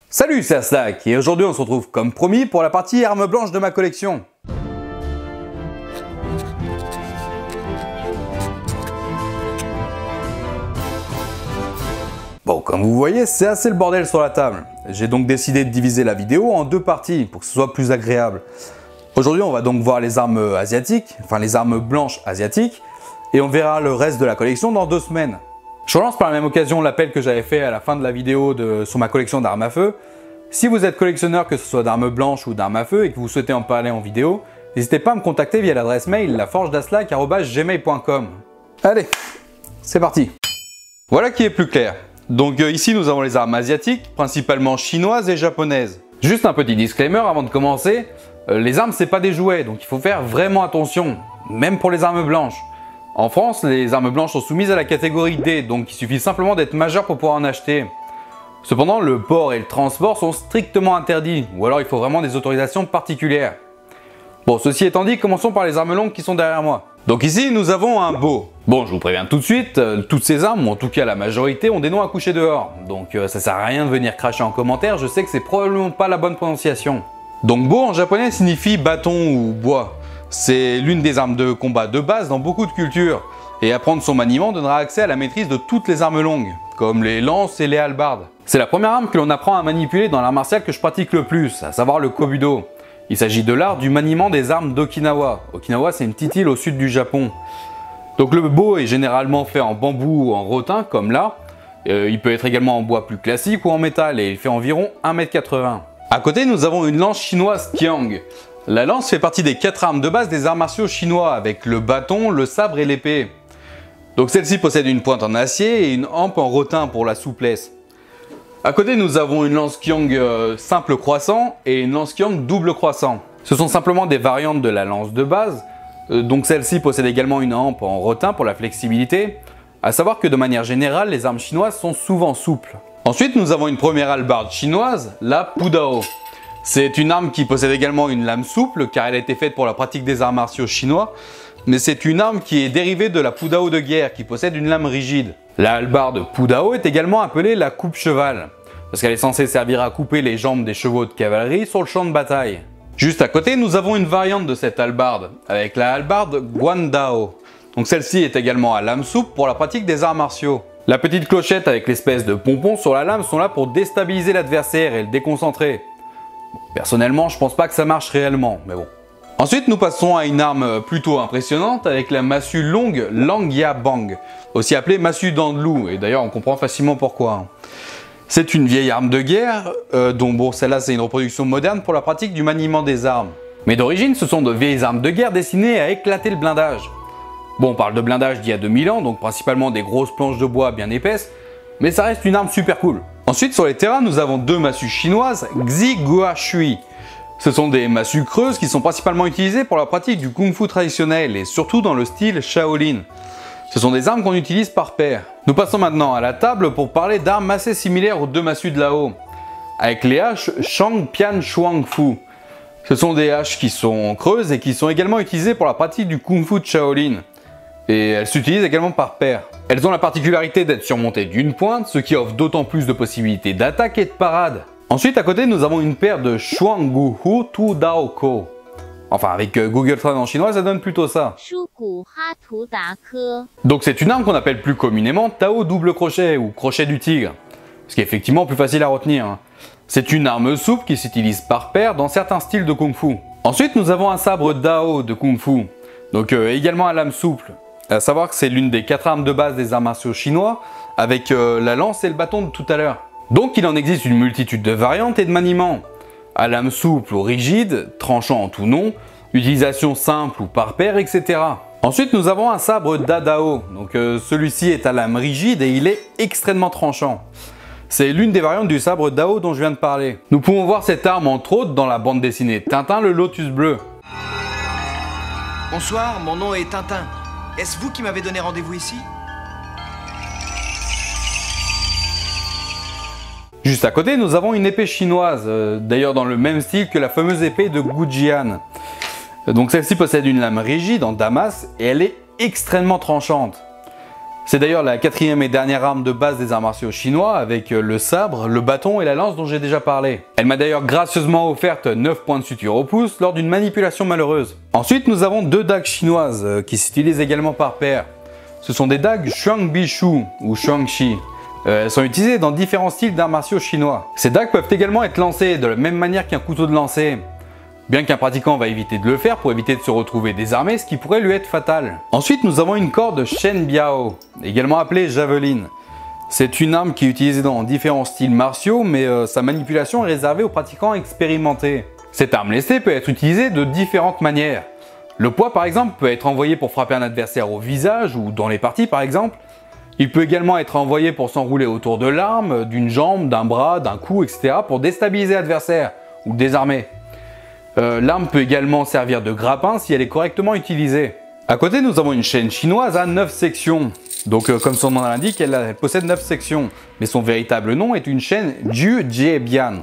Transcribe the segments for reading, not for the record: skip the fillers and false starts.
Salut, c'est Aslak et aujourd'hui on se retrouve comme promis pour la partie armes blanches de ma collection. Bon, comme vous voyez, c'est assez le bordel sur la table. J'ai donc décidé de diviser la vidéo en deux parties pour que ce soit plus agréable. Aujourd'hui on va donc voir les armes asiatiques, enfin les armes blanches asiatiques, et on verra le reste de la collection dans 2 semaines. Je relance par la même occasion l'appel que j'avais fait à la fin de la vidéo sur ma collection d'armes à feu. Si vous êtes collectionneur, que ce soit d'armes blanches ou d'armes à feu, et que vous souhaitez en parler en vidéo, n'hésitez pas à me contacter via l'adresse mail laforgedaslak@gmail.com. Allez, c'est parti. Voilà qui est plus clair. Donc ici nous avons les armes asiatiques, principalement chinoises et japonaises. Juste un petit disclaimer avant de commencer, les armes c'est pas des jouets, donc il faut faire vraiment attention, même pour les armes blanches. En France, les armes blanches sont soumises à la catégorie D, donc il suffit simplement d'être majeur pour pouvoir en acheter. Cependant, le port et le transport sont strictement interdits, ou alors il faut vraiment des autorisations particulières. Bon, ceci étant dit, commençons par les armes longues qui sont derrière moi. Donc ici, nous avons un bo. Bon, je vous préviens tout de suite, toutes ces armes, ou en tout cas la majorité, ont des noms à coucher dehors. Donc ça sert à rien de venir cracher en commentaire, je sais que c'est probablement pas la bonne prononciation. Donc bo en japonais signifie bâton ou bois. C'est l'une des armes de combat de base dans beaucoup de cultures, et apprendre son maniement donnera accès à la maîtrise de toutes les armes longues, comme les lances et les hallebardes. C'est la première arme que l'on apprend à manipuler dans l'art martial que je pratique le plus, à savoir le kobudo. Il s'agit de l'art du maniement des armes d'Okinawa. Okinawa, c'est une petite île au sud du Japon. Donc le bo est généralement fait en bambou ou en rotin, comme là. Il peut être également en bois plus classique ou en métal, et il fait environ 1,80 m. À côté, nous avons une lance chinoise Qiang. La lance fait partie des 4 armes de base des arts martiaux chinois, avec le bâton, le sabre et l'épée. Donc celle-ci possède une pointe en acier et une hampe en rotin pour la souplesse. À côté, nous avons une lance Qiang simple croissant et une lance Qiang double croissant. Ce sont simplement des variantes de la lance de base, donc celle-ci possède également une hampe en rotin pour la flexibilité. À savoir que de manière générale, les armes chinoises sont souvent souples. Ensuite, nous avons une première hallebarde chinoise, la Pudao. C'est une arme qui possède également une lame souple car elle a été faite pour la pratique des arts martiaux chinois, mais c'est une arme qui est dérivée de la Pudao de guerre qui possède une lame rigide. La hallebarde Pudao est également appelée la coupe-cheval, parce qu'elle est censée servir à couper les jambes des chevaux de cavalerie sur le champ de bataille. Juste à côté, nous avons une variante de cette hallebarde, avec la hallebarde Guandao. Donc celle-ci est également à lame souple pour la pratique des arts martiaux. La petite clochette avec l'espèce de pompon sur la lame sont là pour déstabiliser l'adversaire et le déconcentrer. Personnellement, je pense pas que ça marche réellement, mais bon. Ensuite, nous passons à une arme plutôt impressionnante avec la massue longue Langyabang, aussi appelée massue dent de loup, et d'ailleurs on comprend facilement pourquoi. C'est une vieille arme de guerre, dont bon, celle-là c'est une reproduction moderne pour la pratique du maniement des armes. Mais d'origine, ce sont de vieilles armes de guerre destinées à éclater le blindage. Bon, on parle de blindage d'il y a 2000 ans, donc principalement des grosses planches de bois bien épaisses, mais ça reste une arme super cool. Ensuite, sur les terrains, nous avons 2 massues chinoises Xi Gua Shui. Ce sont des massues creuses qui sont principalement utilisées pour la pratique du kung-fu traditionnel et surtout dans le style Shaolin. Ce sont des armes qu'on utilise par paire. Nous passons maintenant à la table pour parler d'armes assez similaires aux 2 massues de là-haut, avec les haches Shang Pian Shuang Fu. Ce sont des haches qui sont creuses et qui sont également utilisées pour la pratique du kung-fu de Shaolin. Et elles s'utilisent également par paire. Elles ont la particularité d'être surmontées d'une pointe, ce qui offre d'autant plus de possibilités d'attaque et de parade. Ensuite, à côté, nous avons une paire de Shuangguhu Tu Dao Ko. Enfin, avec Google Trad en chinois, ça donne plutôt ça. Donc c'est une arme qu'on appelle plus communément Tao double crochet ou crochet du tigre, ce qui est effectivement plus facile à retenir. C'est une arme souple qui s'utilise par paire dans certains styles de Kung Fu. Ensuite, nous avons un sabre Dao de Kung Fu, donc également à lame souple. À savoir que c'est l'une des 4 armes de base des arts martiaux chinois, avec la lance et le bâton de tout à l'heure. Donc il en existe une multitude de variantes et de maniements. À lame souple ou rigide, tranchant en tout non, utilisation simple ou par paire, etc. Ensuite nous avons un sabre Dadao, donc celui-ci est à lame rigide et il est extrêmement tranchant. C'est l'une des variantes du sabre Dao dont je viens de parler. Nous pouvons voir cette arme entre autres dans la bande dessinée Tintin le Lotus Bleu. Bonsoir, mon nom est Tintin. Est-ce vous qui m'avez donné rendez-vous ici? Juste à côté, nous avons une épée chinoise, d'ailleurs dans le même style que la fameuse épée de Gujian. Donc celle-ci possède une lame rigide en damas et elle est extrêmement tranchante. C'est d'ailleurs la quatrième et dernière arme de base des arts martiaux chinois avec le sabre, le bâton et la lance dont j'ai déjà parlé. Elle m'a d'ailleurs gracieusement offert 9 points de suture au pouce lors d'une manipulation malheureuse. Ensuite nous avons deux dagues chinoises qui s'utilisent également par paire. Ce sont des dagues Shuangbishu ou Shuangxi. Elles sont utilisées dans différents styles d'arts martiaux chinois. Ces dagues peuvent également être lancées de la même manière qu'un couteau de lancer. Bien qu'un pratiquant va éviter de le faire pour éviter de se retrouver désarmé, ce qui pourrait lui être fatal. Ensuite, nous avons une corde Shen Biao, également appelée javeline. C'est une arme qui est utilisée dans différents styles martiaux, mais sa manipulation est réservée aux pratiquants expérimentés. Cette arme lestée peut être utilisée de différentes manières. Le poids, par exemple, peut être envoyé pour frapper un adversaire au visage ou dans les parties, par exemple. Il peut également être envoyé pour s'enrouler autour de l'arme, d'une jambe, d'un bras, d'un cou, etc. pour déstabiliser l'adversaire ou le désarmer. L'arme peut également servir de grappin si elle est correctement utilisée. À côté, nous avons une chaîne chinoise à 9 sections. Donc comme son nom l'indique, elle possède 9 sections. Mais son véritable nom est une chaîne Ju Jie Bian.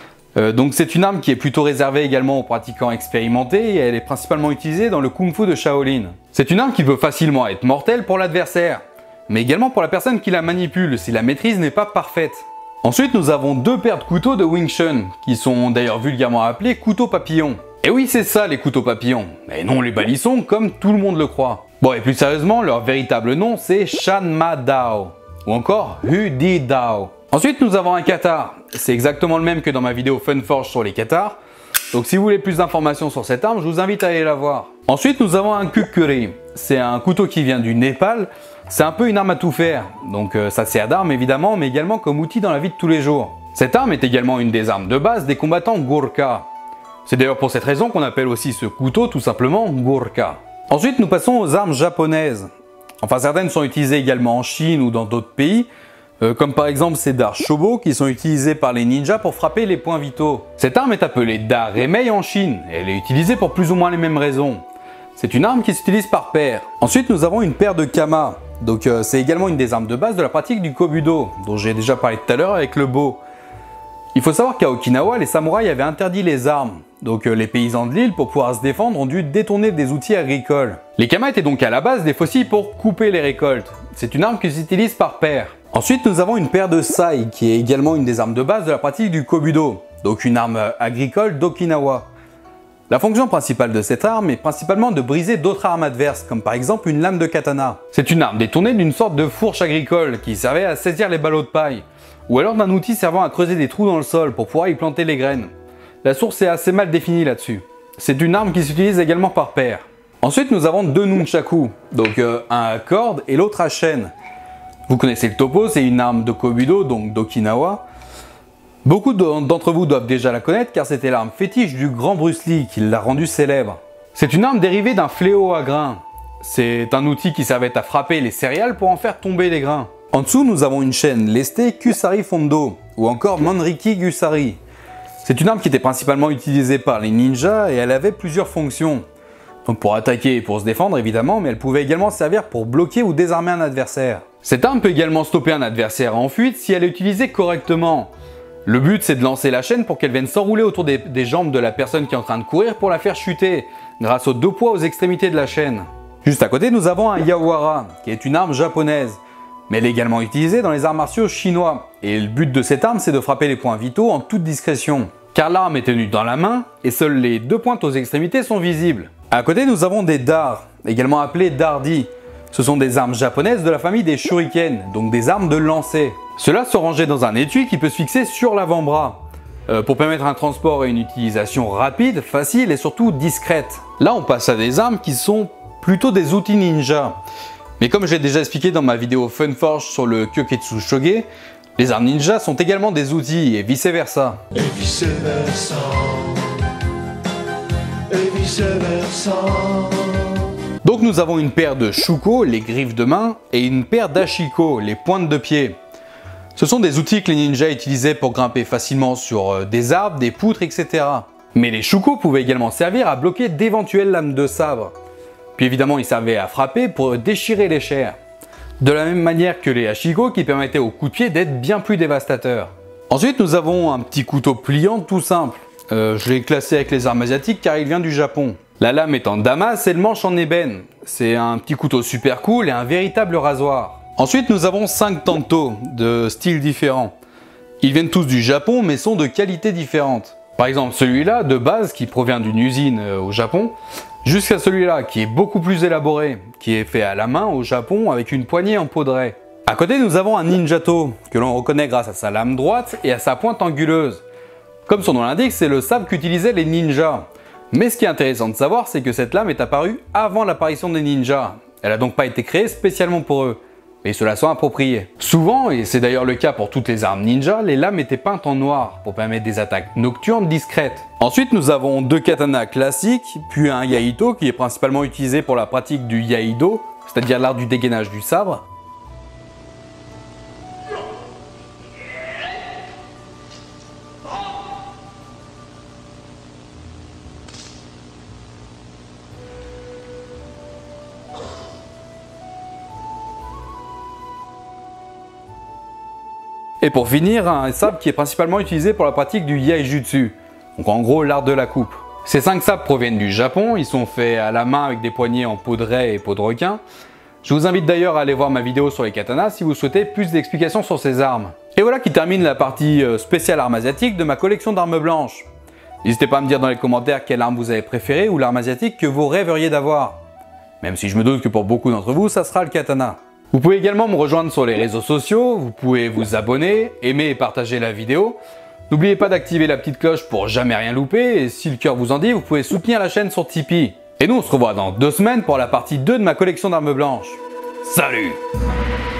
Donc c'est une arme qui est plutôt réservée également aux pratiquants expérimentés et elle est principalement utilisée dans le Kung Fu de Shaolin. C'est une arme qui peut facilement être mortelle pour l'adversaire, mais également pour la personne qui la manipule si la maîtrise n'est pas parfaite. Ensuite, nous avons deux paires de couteaux de Wing Chun, qui sont d'ailleurs vulgairement appelés couteaux papillons. Et oui, c'est ça les couteaux papillons, et non les balissons comme tout le monde le croit. Bon, et plus sérieusement, leur véritable nom c'est Shan Ma Dao, ou encore Hu Di Dao. Ensuite, nous avons un katar. C'est exactement le même que dans ma vidéo Funforge sur les katars. Donc si vous voulez plus d'informations sur cette arme, je vous invite à aller la voir. Ensuite, nous avons un kukuri. C'est un couteau qui vient du Népal. C'est un peu une arme à tout faire, donc ça sert d'arme évidemment, mais également comme outil dans la vie de tous les jours. Cette arme est également une des armes de base des combattants Gurkha. C'est d'ailleurs pour cette raison qu'on appelle aussi ce couteau tout simplement Gurkha. Ensuite, nous passons aux armes japonaises. Enfin, certaines sont utilisées également en Chine ou dans d'autres pays, comme par exemple ces dards Shobo qui sont utilisés par les ninjas pour frapper les points vitaux. Cette arme est appelée Dard Remei en Chine, et elle est utilisée pour plus ou moins les mêmes raisons. C'est une arme qui s'utilise par paire. Ensuite, nous avons une paire de kama. Donc c'est également une des armes de base de la pratique du Kobudo, dont j'ai déjà parlé tout à l'heure avec le bo. Il faut savoir qu'à Okinawa, les samouraïs avaient interdit les armes. Donc les paysans de l'île, pour pouvoir se défendre, ont dû détourner des outils agricoles. Les kamas étaient donc à la base des faucilles pour couper les récoltes. C'est une arme qui s'utilise par paire. Ensuite, nous avons une paire de sai, qui est également une des armes de base de la pratique du Kobudo. Donc une arme agricole d'Okinawa. La fonction principale de cette arme est principalement de briser d'autres armes adverses, comme par exemple une lame de katana. C'est une arme détournée d'une sorte de fourche agricole qui servait à saisir les ballots de paille, ou alors d'un outil servant à creuser des trous dans le sol pour pouvoir y planter les graines. La source est assez mal définie là-dessus. C'est une arme qui s'utilise également par paire. Ensuite, nous avons deux nunchaku, donc un à corde et l'autre à chaîne. Vous connaissez le topo, c'est une arme de Kobudo, donc d'Okinawa. Beaucoup d'entre vous doivent déjà la connaître car c'était l'arme fétiche du grand Bruce Lee qui l'a rendue célèbre. C'est une arme dérivée d'un fléau à grains. C'est un outil qui servait à frapper les céréales pour en faire tomber les grains. En dessous, nous avons une chaîne lestée Kusari Fondo ou encore Manriki Gusari. C'est une arme qui était principalement utilisée par les ninjas et elle avait plusieurs fonctions. Donc pour attaquer et pour se défendre évidemment, mais elle pouvait également servir pour bloquer ou désarmer un adversaire. Cette arme peut également stopper un adversaire en fuite si elle est utilisée correctement. Le but c'est de lancer la chaîne pour qu'elle vienne s'enrouler autour des jambes de la personne qui est en train de courir pour la faire chuter, grâce aux deux poids aux extrémités de la chaîne. Juste à côté nous avons un yawara, qui est une arme japonaise, mais elle est également utilisée dans les arts martiaux chinois. Et le but de cette arme c'est de frapper les points vitaux en toute discrétion, car l'arme est tenue dans la main et seules les deux pointes aux extrémités sont visibles. À côté nous avons des dards, également appelés dardi. Ce sont des armes japonaises de la famille des shuriken, donc des armes de lancer. Ceux-là sont rangés dans un étui qui peut se fixer sur l'avant-bras, pour permettre un transport et une utilisation rapide, facile et surtout discrète. Là on passe à des armes qui sont plutôt des outils ninja. Mais comme je l'ai déjà expliqué dans ma vidéo Funforge sur le Kyoketsu Shoge, les armes ninja sont également des outils et vice versa. Et vice versa. Et vice versa. Donc nous avons une paire de shuko, les griffes de main, et une paire d'ashiko, les pointes de pied. Ce sont des outils que les ninjas utilisaient pour grimper facilement sur des arbres, des poutres, etc. Mais les shuko pouvaient également servir à bloquer d'éventuelles lames de sabre. Puis évidemment ils servaient à frapper pour déchirer les chairs. De la même manière que les ashiko qui permettaient aux coups de pied d'être bien plus dévastateurs. Ensuite nous avons un petit couteau pliant tout simple. Je l'ai classé avec les armes asiatiques car il vient du Japon. La lame est en damas et le manche en ébène. C'est un petit couteau super cool et un véritable rasoir. Ensuite, nous avons 5 tanto de styles différents. Ils viennent tous du Japon, mais sont de qualité différente. Par exemple, celui-là, de base, qui provient d'une usine au Japon, jusqu'à celui-là, qui est beaucoup plus élaboré, qui est fait à la main au Japon avec une poignée en peau de raie. À côté, nous avons un ninjato, que l'on reconnaît grâce à sa lame droite et à sa pointe anguleuse. Comme son nom l'indique, c'est le sabre qu'utilisaient les ninjas. Mais ce qui est intéressant de savoir, c'est que cette lame est apparue avant l'apparition des ninjas. Elle n'a donc pas été créée spécialement pour eux. Et cela soit approprié. Souvent, et c'est d'ailleurs le cas pour toutes les armes ninja, les lames étaient peintes en noir pour permettre des attaques nocturnes discrètes. Ensuite, nous avons 2 katanas classiques, puis un yaito qui est principalement utilisé pour la pratique du yaido, c'est-à-dire l'art du dégainage du sabre. Et pour finir, un sabre qui est principalement utilisé pour la pratique du yaijutsu, donc en gros l'art de la coupe. Ces 5 sabres proviennent du Japon, ils sont faits à la main avec des poignées en peau de raie et peau de requin. Je vous invite d'ailleurs à aller voir ma vidéo sur les katanas si vous souhaitez plus d'explications sur ces armes. Et voilà qui termine la partie spéciale armes asiatiques de ma collection d'armes blanches. N'hésitez pas à me dire dans les commentaires quelle arme vous avez préférée ou l'arme asiatique que vous rêveriez d'avoir. Même si je me doute que pour beaucoup d'entre vous, ça sera le katana. Vous pouvez également me rejoindre sur les réseaux sociaux, vous pouvez vous abonner, aimer et partager la vidéo. N'oubliez pas d'activer la petite cloche pour jamais rien louper et si le cœur vous en dit, vous pouvez soutenir la chaîne sur Tipeee. Et nous on se revoit dans 2 semaines pour la partie 2 de ma collection d'armes blanches. Salut!